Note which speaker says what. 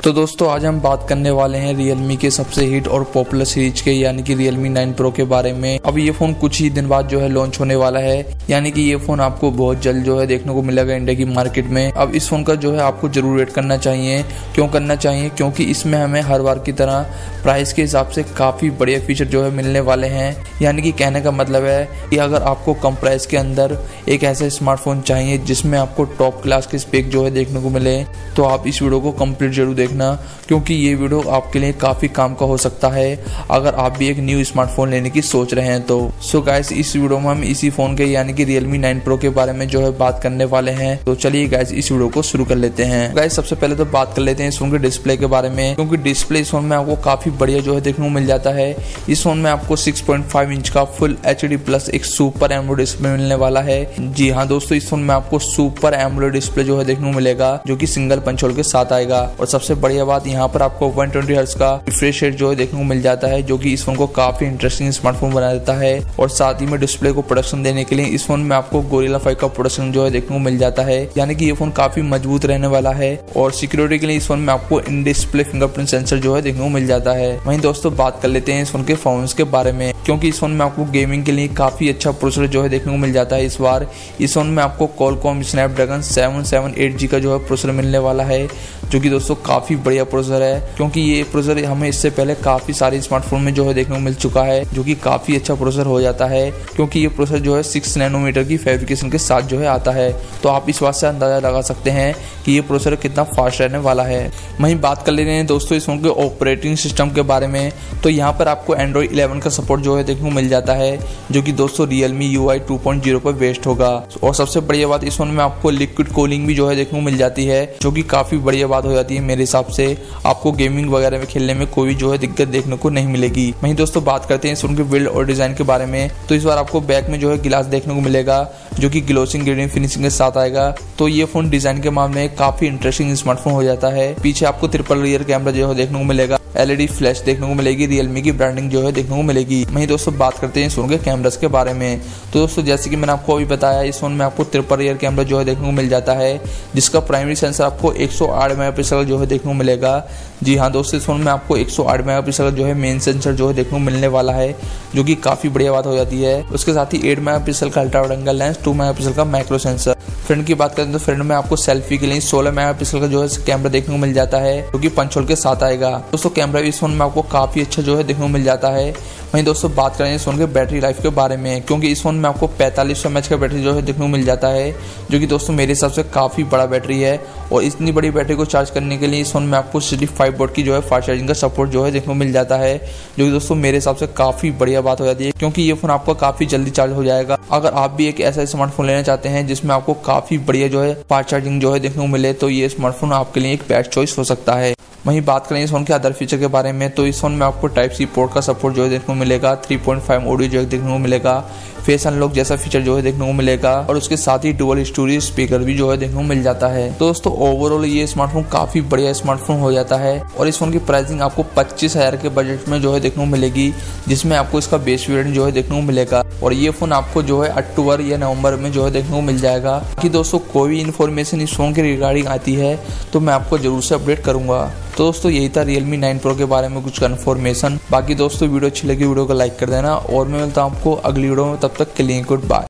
Speaker 1: तो दोस्तों आज हम बात करने वाले हैं Realme के सबसे हिट और पॉपुलर सीरीज के यानी कि Realme 9 Pro के बारे में। अब ये फोन कुछ ही दिन बाद जो है लॉन्च होने वाला है, यानी कि ये फोन आपको बहुत जल्द जो है देखने को मिलेगा इंडिया की मार्केट में। अब इस फोन का जो है आपको जरूर वेट करना चाहिए। क्यों करना चाहिए? क्योंकि इसमें हमें हर बार की तरह प्राइस के हिसाब से काफी बढ़िया फीचर जो है मिलने वाले हैं। यानी कि कहने का मतलब है कि अगर आपको कम प्राइस के अंदर एक ऐसा स्मार्टफोन चाहिए जिसमें आपको टॉप क्लास के स्पेक जो है देखने को मिले, तो आप इस वीडियो को कंप्लीट जरूर देखना, क्योंकि ये वीडियो आपके लिए काफी काम का हो सकता है अगर आप भी एक न्यू स्मार्टफोन लेने की सोच रहे हैं तो। सो गाइस, इस वीडियो में हम इसी फोन के यानी कि Realme 9 Pro के बारे में जो है बात करने वाले हैं। तो चलिए गाइस इस वीडियो को शुरू कर लेते हैं। गाइस सबसे पहले तो बात कर लेते हैं इस फोन के डिस्प्ले के बारे में, क्योंकि डिस्प्ले इस फोन में आपको काफी बढ़िया जो है देखने को मिल जाता है। इस फोन में आपको 6.5 इंच का फुल HD प्लस एक सुपर एमोलेड डिस्प्ले मिलने वाला है। जी हाँ दोस्तों, इस फोन में आपको सुपर एमोलेड डिस्प्ले जो है देखने को मिलेगा, जो कि सिंगल पंच होल के साथ आएगा। और सबसे बढ़िया बात, यहाँ पर आपको 120 हर्ट्ज का रिफ्रेश रेट जो है देखने को मिल जाता है, जो कि इस फोन को काफी इंटरेस्टिंग स्मार्टफोन बना देता है। और साथ ही में डिस्प्ले को प्रोडक्शन देने के लिए इस फोन में आपको Gorilla 5 का प्रोडक्शन जो है देखने को मिल जाता है, यानी कि ये फोन काफी मजबूत रहने वाला है। और सिक्योरिटी के लिए इस फोन में आपको इन डिस्प्ले फिंगरप्रिंट सेंसर जो है देखने को मिल जाता है। वहीं दोस्तों बात कर लेते हैं इस फोन के परफॉर्मेंस के बारे में, क्योंकि इस फोन में आपको गेमिंग के लिए काफी अच्छा प्रोसेसर जो है देखने को मिल जाता है। इस बार इस फोन में आपको Qualcomm Snapdragon 778G का जो है प्रोसेसर मिलने वाला है, जो कि दोस्तों काफी बढ़िया प्रोसेसर है, क्योंकि ये प्रोसेसर हमें इससे पहले काफी सारे स्मार्टफोन में जो है देखने को मिल चुका है, जो कि काफी अच्छा प्रोसेसर हो जाता है, क्योंकि ये प्रोसेसर जो है 6 नैनोमीटर की फैब्रिकेशन के साथ जो है आता है। तो आप इस बात से अंदाजा लगा सकते हैं कि ये प्रोसेसर कितना फास्ट रहने वाला है। वहीं बात कर ले रहे हैं दोस्तों इस फोन के ऑपरेटिंग सिस्टम के बारे में, तो यहाँ पर आपको Android 11 का सपोर्ट जो है देखने को मिल जाता है, जो कि दोस्तों Realme UI 2.0 पर बेस्ड होगा। और सबसे बढ़िया बात, इस फोन में आपको लिक्विड कूलिंग भी जो है देखने को मिल जाती है, जो कि काफी बढ़िया बात हो जाती है मेरे हिसाब से। आपको गेमिंग वगैरह में खेलने में कोई जो है दिक्कत देखने को नहीं मिलेगी। वहीं दोस्तों बात करते हैं इस फोन के बिल्ड और डिजाइन के बारे में, तो इस बार आपको बैक में जो है गिलास देखने को मिलेगा, जो कि ग्लोसिंग ग्रेडियंट फिनिशिंग के साथ आएगा। तो ये फोन डिजाइन के मामले में काफी इंटरेस्टिंग स्मार्टफोन हो जाता है। पीछे आपको ट्रिपल रियर कैमरा जो है देखने को मिलेगा, LED फ्लैश देखने को मिलेगी, Realme की ब्रांडिंग जो है देखने को मिलेगी। वहीं दोस्तों बात करते हैं इस फोन के कैमरास के बारे में, तो दोस्तों जैसे कि मैंने आपको अभी बताया, इस फोन में आपको ट्रिपल रियर कैमरा जो है देखने को मिल जाता है, जिसका प्राइमरी सेंसर आपको 108 मेगापिक्सल जो है देखने को मिलेगा। जी हाँ दोस्तों, इस फोन में आपको 108 मेगापिक्सल जो है मेन सेंसर जो है देखने को मिलने वाला है, जो कि काफी बढ़िया बात हो जाती है। उसके साथ ही 8 मेगापिक्सल का ultra wide angle lens, 2 megapixel का मैक्रो सेंसर। फ्रंट की बात करें तो फ्रंट में आपको सेल्फी के लिए 16 मेगापिक्सल का जो है कैमरा देखने को मिल जाता है, जो कि पंच होल के साथ आएगा। दोस्तों कैमरा इस फोन में आपको काफी अच्छा जो है देखने को मिल जाता है। वहीं दोस्तों बात करें इस फोन के बैटरी लाइफ के बारे में, क्योंकि इस फोन में आपको 4500 mAh का बैटरी जो है देखने को मिल जाता है, जो कि दोस्तों मेरे हिसाब से काफी बड़ा बैटरी है। और इतनी बड़ी बैटरी को चार्ज करने के लिए इस फोन में आपको 65 वोल्ट की जो है फास्ट चार्जिंग का सपोर्ट जो है देखने को मिल जाता है, जो कि दोस्तों मेरे हिसाब से काफी बढ़िया बात हो जाती है, क्योंकि ये फोन आपका काफी जल्दी चार्ज हो जाएगा। अगर आप भी एक ऐसा स्मार्टफोन लेना चाहते हैं जिसमें आपको काफी बढ़िया जो है फास्ट चार्जिंग जो है देखने को मिले, तो ये स्मार्टफोन आपके लिए एक बेस्ट चॉइस हो सकता है। वहीं बात करें इस फोन के अदर फीचर के बारे में, तो इस फोन में आपको Type-C पोर्ट का सपोर्ट जो है देखने को मिलेगा, 3.5 ऑडियो जैक देखने को मिलेगा, फेस अनलॉक जैसा फीचर जो है देखने को मिलेगा, और उसके साथ ही डुअल स्टोरेज स्पीकर भी जो है देखने को मिल जाता है। तो दोस्तों ओवरऑल ये स्मार्टफोन काफी बढ़िया स्मार्टफोन हो जाता है। और इस फोन की प्राइसिंग आपको 25,000 के बजट में जो है देखने को मिलेगी, जिसमें आपको इसका बेस वेरिएंट जो है देखने को मिलेगा। और ये फोन आपको जो है अक्टूबर या नवंबर में जो है देखने को मिल जाएगा। कि दोस्तों कोई भी इन्फॉर्मेशन इस फोन के रिगार्डिंग आती है तो मैं आपको जरूर से अपडेट करूंगा। तो दोस्तों यही था Realme 9 Pro के बारे में कुछ इन्फॉर्मेशन। बाकी दोस्तों वीडियो अच्छी लगी वीडियो को लाइक कर देना, और मैं मिलता हूं आपको अगली वीडियो में, तब तक के लिए गुड बाय।